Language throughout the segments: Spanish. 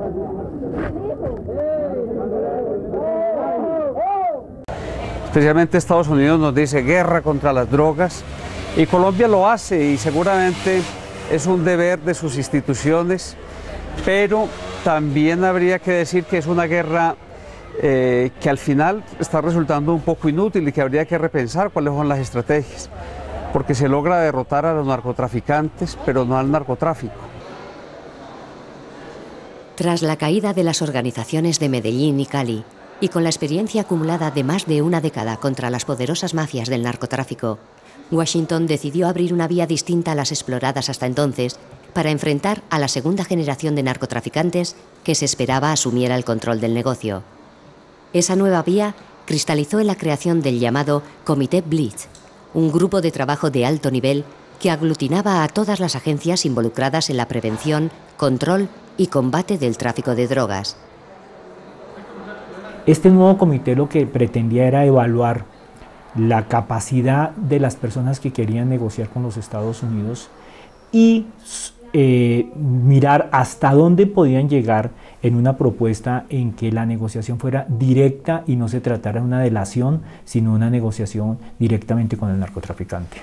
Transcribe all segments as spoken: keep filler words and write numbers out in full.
Especialmente Estados Unidos nos dice guerra contra las drogas y Colombia lo hace y seguramente es un deber de sus instituciones, pero también habría que decir que es una guerra eh, que al final está resultando un poco inútil y que habría que repensar cuáles son las estrategias, porque se logra derrotar a los narcotraficantes, pero no al narcotráfico. Tras la caída de las organizaciones de Medellín y Cali, y con la experiencia acumulada de más de una década contra las poderosas mafias del narcotráfico, Washington decidió abrir una vía distinta a las exploradas hasta entonces para enfrentar a la segunda generación de narcotraficantes que se esperaba asumiera el control del negocio. Esa nueva vía cristalizó en la creación del llamado Comité Blitz, un grupo de trabajo de alto nivel que aglutinaba a todas las agencias involucradas en la prevención, control y combate del tráfico de drogas. Este nuevo comité lo que pretendía era evaluar la capacidad de las personas que querían negociar con los Estados Unidos y eh, mirar hasta dónde podían llegar en una propuesta en que la negociación fuera directa y no se tratara de una delación, sino una negociación directamente con el narcotraficante.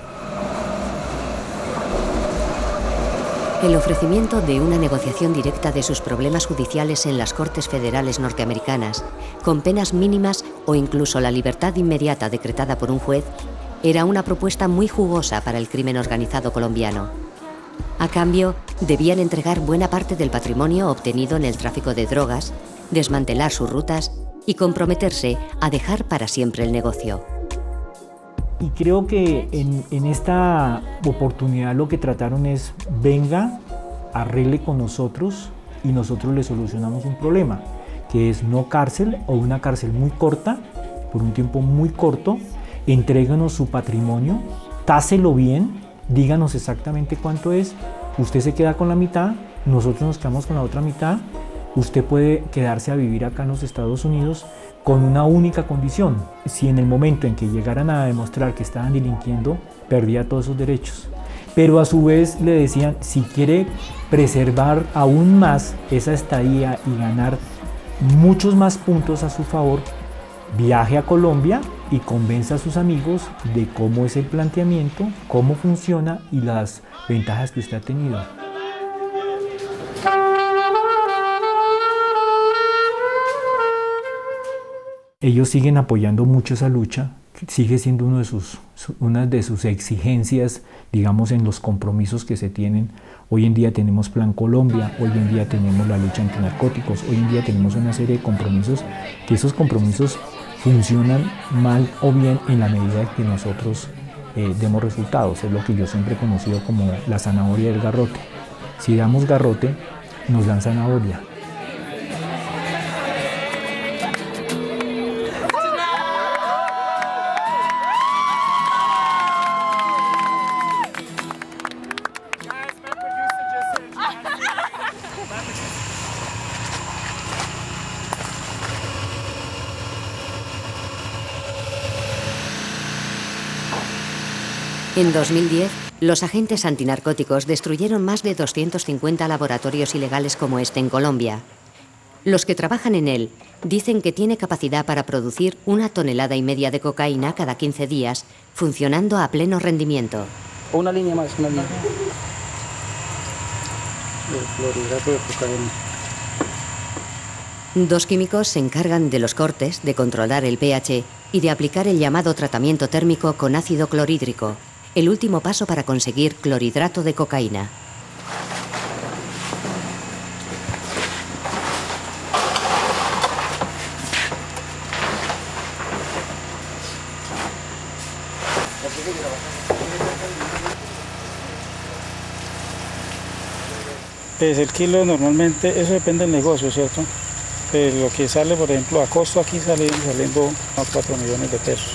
El ofrecimiento de una negociación directa de sus problemas judiciales en las Cortes Federales norteamericanas, con penas mínimas o incluso la libertad inmediata decretada por un juez, era una propuesta muy jugosa para el crimen organizado colombiano. A cambio, debían entregar buena parte del patrimonio obtenido en el tráfico de drogas, desmantelar sus rutas y comprometerse a dejar para siempre el negocio. Y creo que en, en esta oportunidad lo que trataron es, venga, arregle con nosotros y nosotros le solucionamos un problema, que es no cárcel o una cárcel muy corta, por un tiempo muy corto, entréguenos su patrimonio, táselo bien, díganos exactamente cuánto es, usted se queda con la mitad, nosotros nos quedamos con la otra mitad, usted puede quedarse a vivir acá en los Estados Unidos, con una única condición: si en el momento en que llegaran a demostrar que estaban delinquiendo, perdía todos esos derechos. Pero a su vez le decían, si quiere preservar aún más esa estadía y ganar muchos más puntos a su favor, viaje a Colombia y convenza a sus amigos de cómo es el planteamiento, cómo funciona y las ventajas que usted ha tenido. Ellos siguen apoyando mucho esa lucha, sigue siendo uno de sus, una de sus exigencias, digamos, en los compromisos que se tienen. Hoy en día tenemos Plan Colombia, hoy en día tenemos la lucha antinarcóticos, hoy en día tenemos una serie de compromisos, que esos compromisos funcionan mal o bien en la medida que nosotros eh, demos resultados. Es lo que yo siempre he conocido como la zanahoria del garrote. Si damos garrote, nos dan zanahoria. En dos mil diez, los agentes antinarcóticos destruyeron más de doscientos cincuenta laboratorios ilegales como este en Colombia. Los que trabajan en él dicen que tiene capacidad para producir una tonelada y media de cocaína cada quince días, funcionando a pleno rendimiento. Una línea más, una línea. El clorhidrato de cocaína. Dos químicos se encargan de los cortes, de controlar el pH y de aplicar el llamado tratamiento térmico con ácido clorhídrico, el último paso para conseguir clorhidrato de cocaína. Pues el kilo normalmente, eso depende del negocio, ¿cierto? Pues lo que sale, por ejemplo, a costo aquí sale saliendo a cuatro millones de pesos.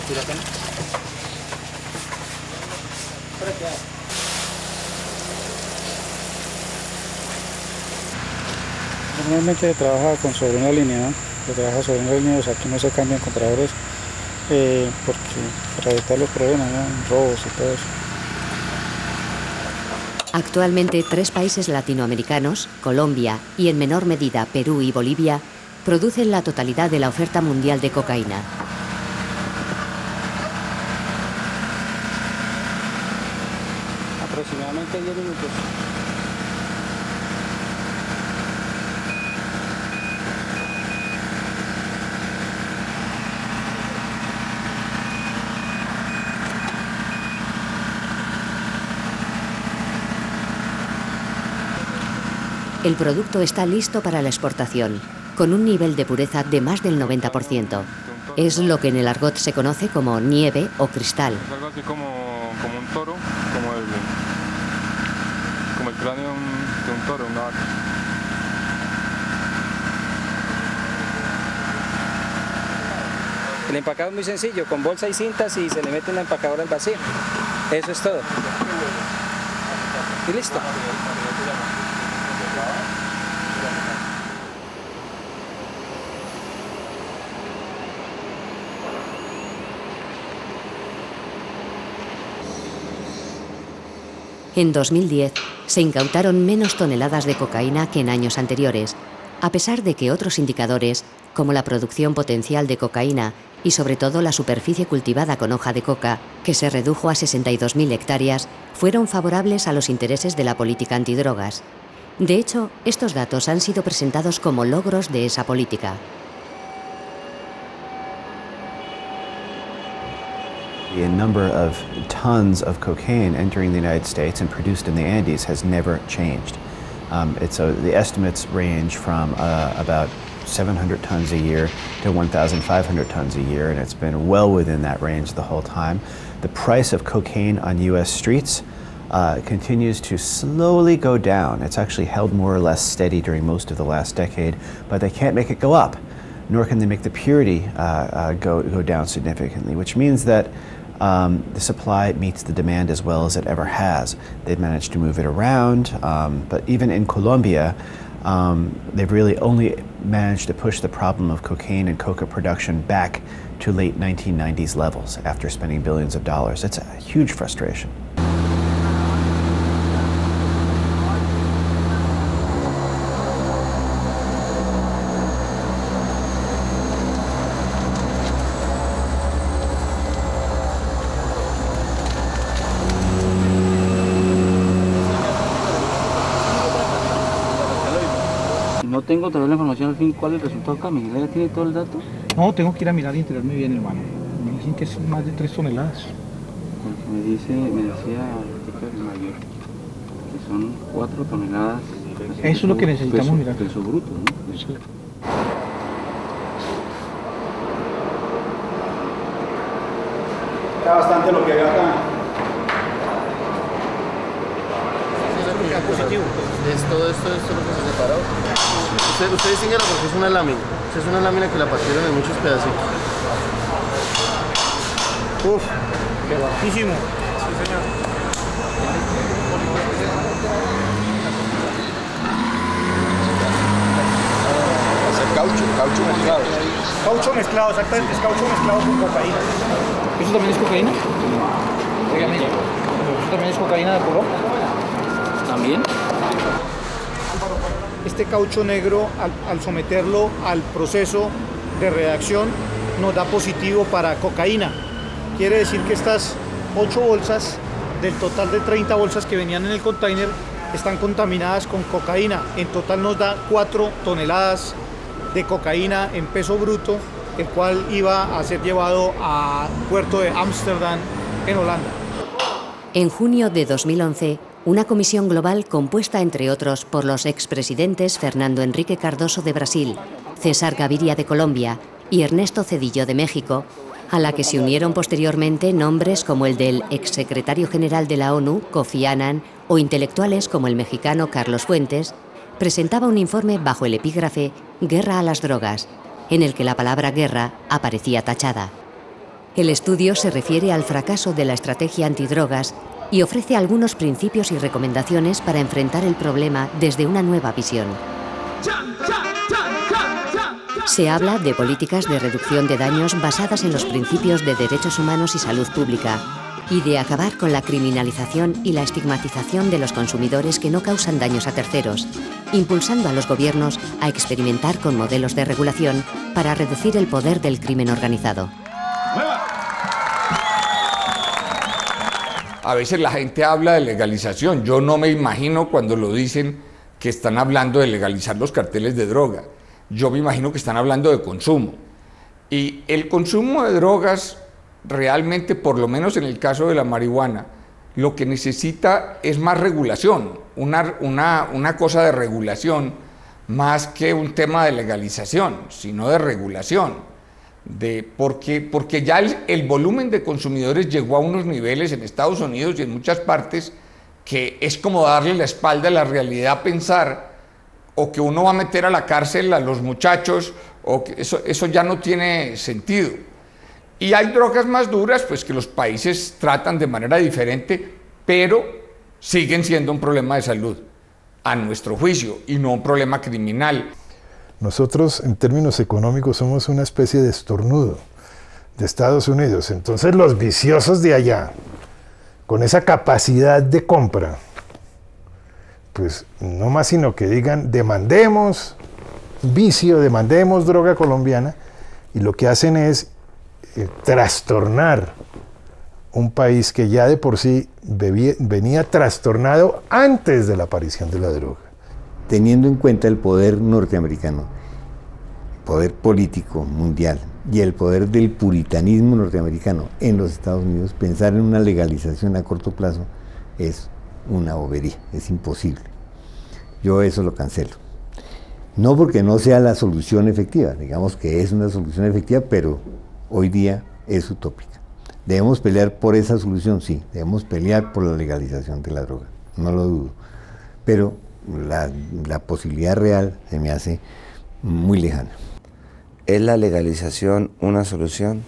Normalmente se trabaja con sobre una línea, ¿no? Se trabaja sobre una línea, o sea, aquí no se cambian compradores eh, porque para evitar los problemas, ¿no? Robos y todo eso. Actualmente, tres países latinoamericanos, Colombia y en menor medida Perú y Bolivia, producen la totalidad de la oferta mundial de cocaína. Aproximadamente diez minutos. El producto está listo para la exportación, con un nivel de pureza de más del noventa por ciento. Es lo que en el argot se conoce como nieve o cristal. Es algo así como, como un toro, como el, como el cráneo de un, de un toro, una vaca. El empacado es muy sencillo, con bolsa y cintas y se le mete en la empacadora al vacío. Eso es todo. Y listo. En dos mil diez se incautaron menos toneladas de cocaína que en años anteriores, a pesar de que otros indicadores, como la producción potencial de cocaína y sobre todo la superficie cultivada con hoja de coca, que se redujo a sesenta y dos mil hectáreas, fueron favorables a los intereses de la política antidrogas. De hecho, estos datos han sido presentados como logros de esa política. The number of tons of cocaine entering the United States and produced in the Andes has never changed. Um, it's a, the estimates range from uh, about seven hundred tons a year to one thousand five hundred tons a year, and it's been well within that range the whole time. The price of cocaine on U S streets uh, continues to slowly go down. It's actually held more or less steady during most of the last decade, but they can't make it go up, nor can they make the purity uh, uh, go, go down significantly, which means that Um, the supply meets the demand as well as it ever has. They've managed to move it around, um, but even in Colombia, um, they've really only managed to push the problem of cocaine and coca production back to late nineteen nineties levels after spending billions of dollars. It's a huge frustration. No tengo todavía la información al fin cuál es el resultado acá. ¿Miguel ya tiene todo el dato? No, tengo que ir a mirar y enterarme bien, hermano. Me dicen que es más de tres toneladas. Porque me dice, me decía el mayor que son cuatro toneladas. Eso es lo que necesitamos peso, mirar. Peso bruto, ¿no? Sí. Está bastante lo que hay acá. Positivo. Es todo esto, esto es lo que se separó. Usted, usted distingue porque es una lámina. Es una lámina que la partieron en muchos pedacitos. Uf, qué bajísimo. Sí, señor. Es el caucho, caucho mezclado. Caucho mezclado, exactamente. Es caucho mezclado con cocaína. ¿Eso también es cocaína? Obviamente. ¿Eso también es cocaína de color? ¿También? Este caucho negro, al, al someterlo al proceso de reacción, nos da positivo para cocaína. Quiere decir que estas ocho bolsas, del total de treinta bolsas que venían en el container, están contaminadas con cocaína. En total nos da cuatro toneladas de cocaína en peso bruto, el cual iba a ser llevado al puerto de Ámsterdam, en Holanda. En junio de dos mil once, una comisión global compuesta, entre otros, por los expresidentes Fernando Enrique Cardoso de Brasil, César Gaviria de Colombia y Ernesto Zedillo de México, a la que se unieron posteriormente nombres como el del exsecretario general de la ONU, Kofi Annan, o intelectuales como el mexicano Carlos Fuentes, presentaba un informe bajo el epígrafe Guerra a las drogas, en el que la palabra guerra aparecía tachada. El estudio se refiere al fracaso de la estrategia antidrogas y ofrece algunos principios y recomendaciones para enfrentar el problema desde una nueva visión. Se habla de políticas de reducción de daños basadas en los principios de derechos humanos y salud pública, y de acabar con la criminalización y la estigmatización de los consumidores que no causan daños a terceros, impulsando a los gobiernos a experimentar con modelos de regulación para reducir el poder del crimen organizado. A veces la gente habla de legalización. Yo no me imagino cuando lo dicen que están hablando de legalizar los carteles de droga. Yo me imagino que están hablando de consumo. Y el consumo de drogas realmente, por lo menos en el caso de la marihuana, lo que necesita es más regulación, una, una, una cosa de regulación más que un tema de legalización, sino de regulación. De, porque, porque ya el, el volumen de consumidores llegó a unos niveles en Estados Unidos y en muchas partes que es como darle la espalda a la realidad, pensar o que uno va a meter a la cárcel a los muchachos, o que eso, eso ya no tiene sentido. Y hay drogas más duras, pues que los países tratan de manera diferente, pero siguen siendo un problema de salud, a nuestro juicio, y no un problema criminal. Nosotros, en términos económicos, somos una especie de estornudo de Estados Unidos. Entonces, los viciosos de allá, con esa capacidad de compra, pues no más sino que digan, demandemos vicio, demandemos droga colombiana, y lo que hacen es eh, trastornar un país que ya de por sí bebía, venía trastornado antes de la aparición de la droga. Teniendo en cuenta el poder norteamericano, poder político mundial y el poder del puritanismo norteamericano en los Estados Unidos, pensar en una legalización a corto plazo es una bobería, es imposible. Yo eso lo cancelo. No porque no sea la solución efectiva, digamos que es una solución efectiva, pero hoy día es utópica. ¿Debemos pelear por esa solución? Sí, debemos pelear por la legalización de la droga, no lo dudo, pero La, la posibilidad real se me hace muy lejana. ¿Es la legalización una solución?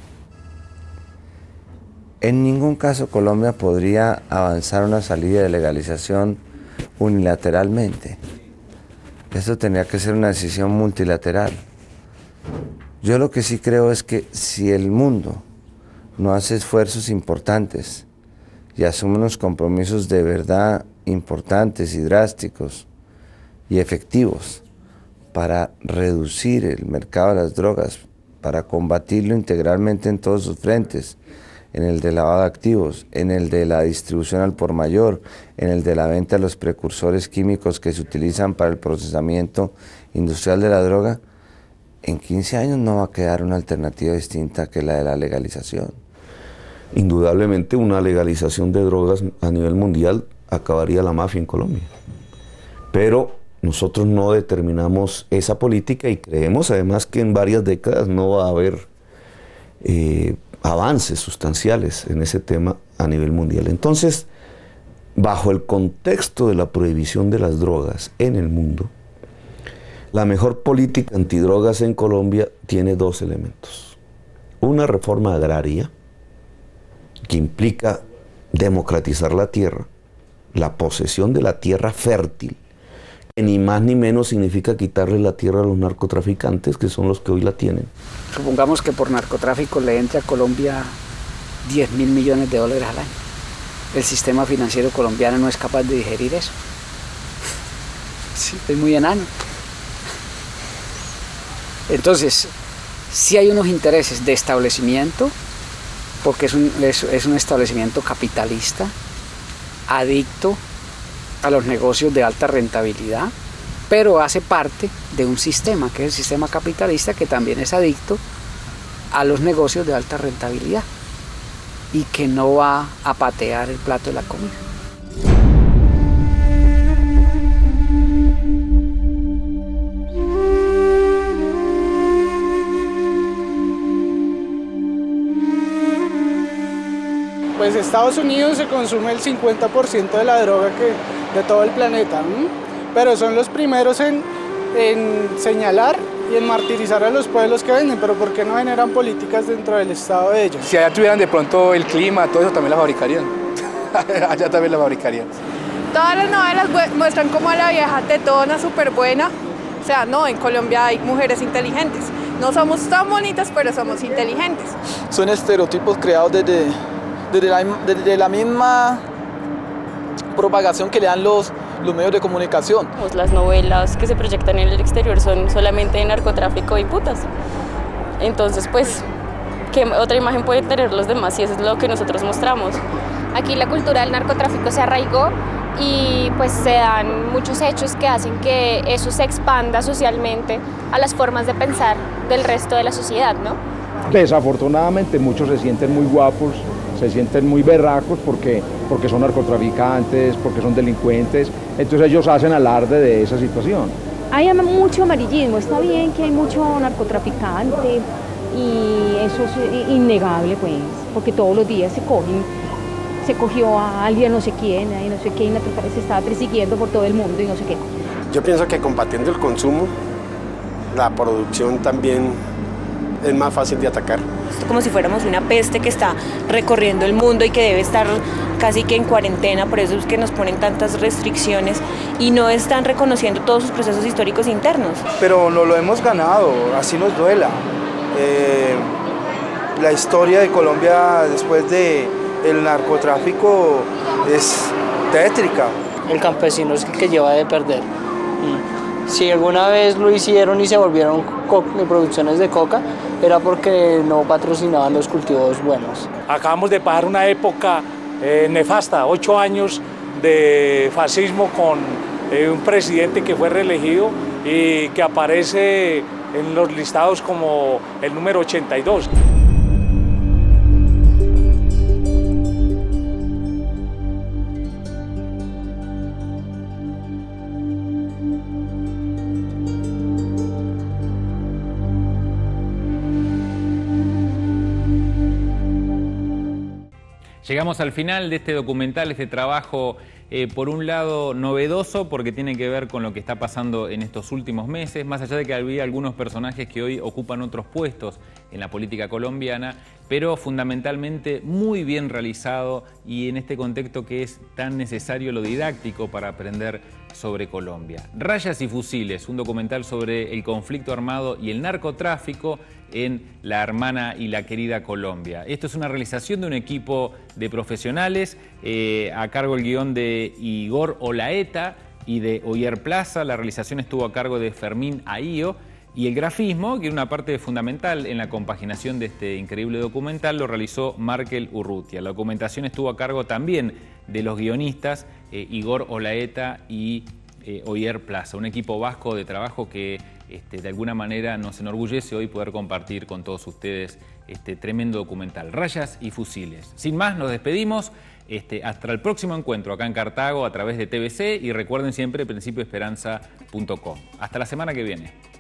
En ningún caso Colombia podría avanzar una salida de legalización unilateralmente. Esto tendría que ser una decisión multilateral. Yo lo que sí creo es que si el mundo no hace esfuerzos importantes y asume unos compromisos de verdad importantes y drásticos y efectivos para reducir el mercado de las drogas, para combatirlo integralmente en todos sus frentes, en el de lavado de activos, en el de la distribución al por mayor, en el de la venta de los precursores químicos que se utilizan para el procesamiento industrial de la droga, en quince años no va a quedar una alternativa distinta que la de la legalización. Indudablemente una legalización de drogas a nivel mundial acabaría la mafia en Colombia. Pero nosotros no determinamos esa política y creemos además que en varias décadas no va a haber eh, avances sustanciales en ese tema a nivel mundial. Entonces, bajo el contexto de la prohibición de las drogas en el mundo, la mejor política antidrogas en Colombia tiene dos elementos. Una reforma agraria, que implica democratizar la tierra, la posesión de la tierra fértil, que ni más ni menos significa quitarle la tierra a los narcotraficantes, que son los que hoy la tienen. Supongamos que por narcotráfico le entre a Colombia diez mil millones de dólares al año. El sistema financiero colombiano no es capaz de digerir eso. Sí, es muy enano. Entonces, sí hay unos intereses de establecimiento, porque es un, es, es un establecimiento capitalista, adicto a los negocios de alta rentabilidad, pero hace parte de un sistema, que es el sistema capitalista, que también es adicto a los negocios de alta rentabilidad y que no va a patear el plato de la comida. Pues Estados Unidos se consume el cincuenta por ciento de la droga que, de todo el planeta, ¿m? Pero son los primeros en, en señalar y en martirizar a los pueblos que venden, pero ¿por qué no generan políticas dentro del estado de ellos? Si allá tuvieran de pronto el clima, todo eso también la fabricarían. Allá también la fabricarían. Todas las novelas muestran como a la vieja tetona súper buena. O sea, no, en Colombia hay mujeres inteligentes. No somos tan bonitas, pero somos inteligentes. Son estereotipos creados desde, desde la, desde la misma propagación que le dan los, los medios de comunicación. Las novelas que se proyectan en el exterior son solamente de narcotráfico y putas. Entonces, pues, ¿qué otra imagen pueden tener los demás? Y eso es lo que nosotros mostramos. Aquí la cultura del narcotráfico se arraigó y pues se dan muchos hechos que hacen que eso se expanda socialmente a las formas de pensar del resto de la sociedad, ¿no? Desafortunadamente muchos se sienten muy guapos, se sienten muy berracos porque, porque son narcotraficantes, porque son delincuentes, entonces ellos hacen alarde de esa situación. Hay mucho amarillismo, está bien que hay mucho narcotraficante y eso es innegable, pues, porque todos los días se cogen, se cogió a alguien no sé quién, y no sé quién, se estaba persiguiendo por todo el mundo y no sé qué. Yo pienso que combatiendo el consumo, la producción también es más fácil de atacar. Es como si fuéramos una peste que está recorriendo el mundo y que debe estar casi que en cuarentena, por eso es que nos ponen tantas restricciones y no están reconociendo todos sus procesos históricos internos. Pero no lo hemos ganado, así nos duela. Eh, la historia de Colombia después de el narcotráfico es tétrica. El campesino es el que lleva de perder. Y si alguna vez lo hicieron y se volvieron producciones de coca, era porque no patrocinaban los cultivos buenos. Acabamos de pasar una época eh, nefasta, ocho años de fascismo con eh, un presidente que fue reelegido y que aparece en los listados como el número ochenta y dos. Llegamos al final de este documental, este trabajo, eh, por un lado novedoso, porque tiene que ver con lo que está pasando en estos últimos meses, más allá de que había algunos personajes que hoy ocupan otros puestos en la política colombiana, pero fundamentalmente muy bien realizado y en este contexto que es tan necesario lo didáctico para aprender sobre Colombia. Rayas y fusiles, un documental sobre el conflicto armado y el narcotráfico en la hermana y la querida Colombia. Esto es una realización de un equipo de profesionales, eh, a cargo el guión de Igor Olaeta y de Oyer Plaza. La realización estuvo a cargo de Fermín Ahío. Y el grafismo, que era una parte fundamental en la compaginación de este increíble documental, lo realizó Markel Urrutia. La documentación estuvo a cargo también de los guionistas eh, Igor Olaeta y eh, Oyer Plaza, un equipo vasco de trabajo que este, de alguna manera nos enorgullece hoy poder compartir con todos ustedes este tremendo documental, Rayas y fusiles. Sin más, nos despedimos. Este, hasta el próximo encuentro acá en Cartago a través de T V C y recuerden siempre principio esperanza punto com. Hasta la semana que viene.